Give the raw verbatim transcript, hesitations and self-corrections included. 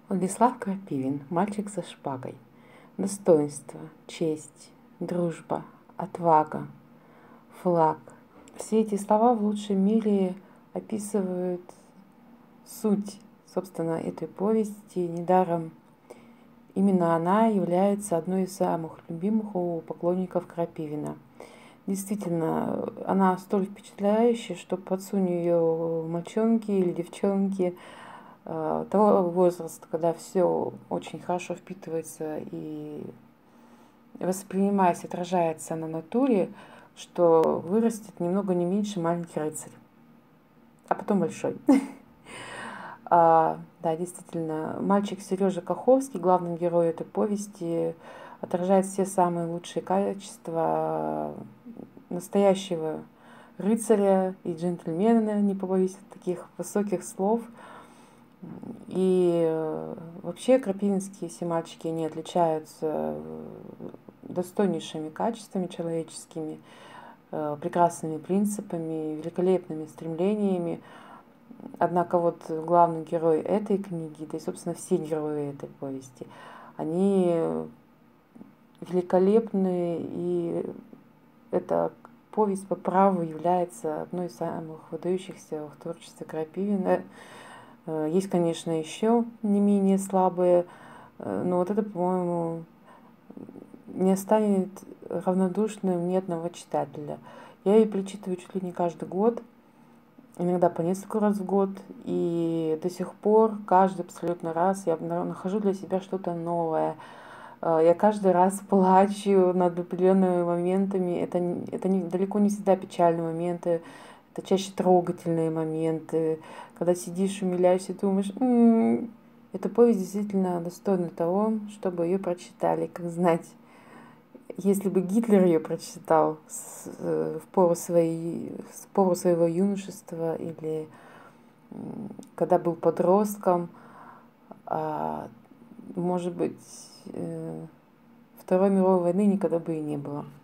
Владислав Крапивин, мальчик со шпагой. Достоинство, честь, дружба, отвага, флаг. Все эти слова в лучшем мире описывают суть, собственно, этой повести. Недаром именно она является одной из самых любимых у поклонников Крапивина. Действительно, она столь впечатляющая, что подсунь ее мальчонки или девчонки того возраста, когда все очень хорошо впитывается и воспринимаясь, отражается на натуре, что вырастет немного не меньше маленький рыцарь, а потом большой. А, да, действительно, мальчик Сережа Каховский, главный герой этой повести, отражает все самые лучшие качества настоящего рыцаря и джентльмена, не побоюсь таких высоких слов. И вообще крапивинские все мальчики, они отличаются достойнейшими качествами человеческими, прекрасными принципами, великолепными стремлениями. Однако вот главный герой этой книги, да и, собственно, все герои этой повести, они великолепны, и эта повесть по праву является одной из самых выдающихся в творчестве Крапивина. Есть, конечно, еще не менее слабые, но вот это, по-моему, не останет равнодушным ни одного читателя. Я ее перечитываю чуть ли не каждый год, иногда по несколько раз в год, и до сих пор, каждый абсолютно раз я нахожу для себя что-то новое. Я каждый раз плачу над определенными моментами. Это, это не, далеко не всегда печальные моменты, это чаще трогательные моменты, когда сидишь, умиляешься, думаешь, м-м, эта повесть действительно достойна того, чтобы ее прочитали. Как знать, если бы Гитлер ее прочитал в пору, своей, в пору своего юношества или когда был подростком, может быть, Второй мировой войны никогда бы и не было.